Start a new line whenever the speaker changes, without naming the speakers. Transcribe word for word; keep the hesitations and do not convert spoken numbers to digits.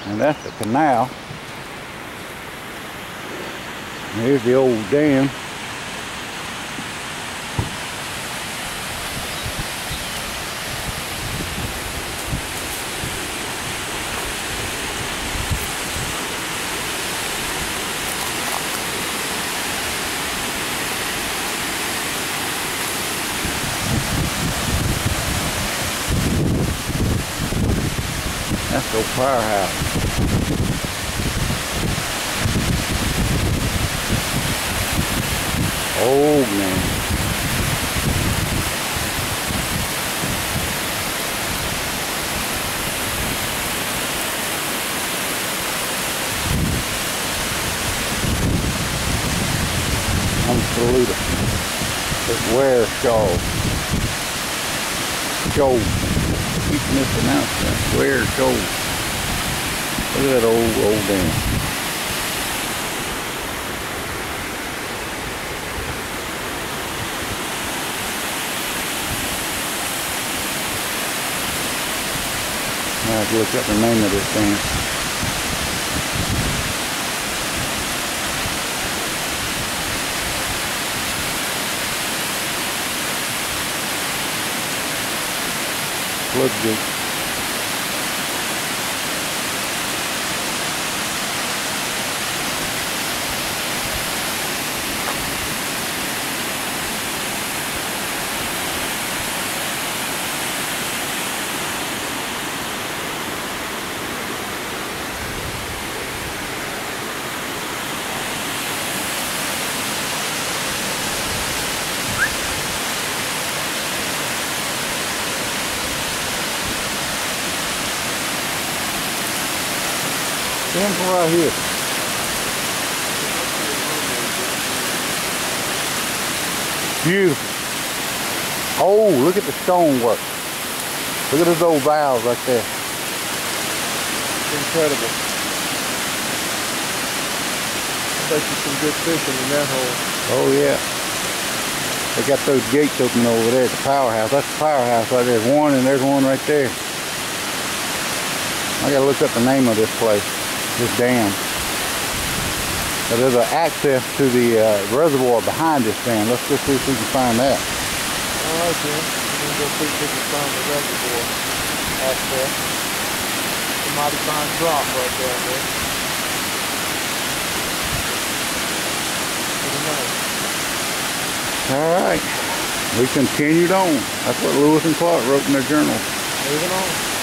And that's the canal. And here's the old dam. That's the firehouse. Oh man. I'm Saluda. It's Ware Shoals. Shoals. Keep mispronouncing that. Ware Shoals. Look at that old, old dam. I have to look up the name of this thing. Floodgate. Stand right here. Beautiful. Oh, look at the stonework. Look at those old valves right there.
Incredible. I bet you some good fishing in that hole.
Oh yeah. They got those gates open over there at the powerhouse. That's the powerhouse right there. There's one and there's one right there. I gotta look up the name of this place. This dam. But there's an access to the uh, reservoir behind this dam. Let's just see if we can find that.
Alright then. We're going to go see if we can find the reservoir access. A mighty fine drop right down there. Pretty nice.
Alright. We continued on. That's what Lewis and Clark wrote in their journal.
Moving on.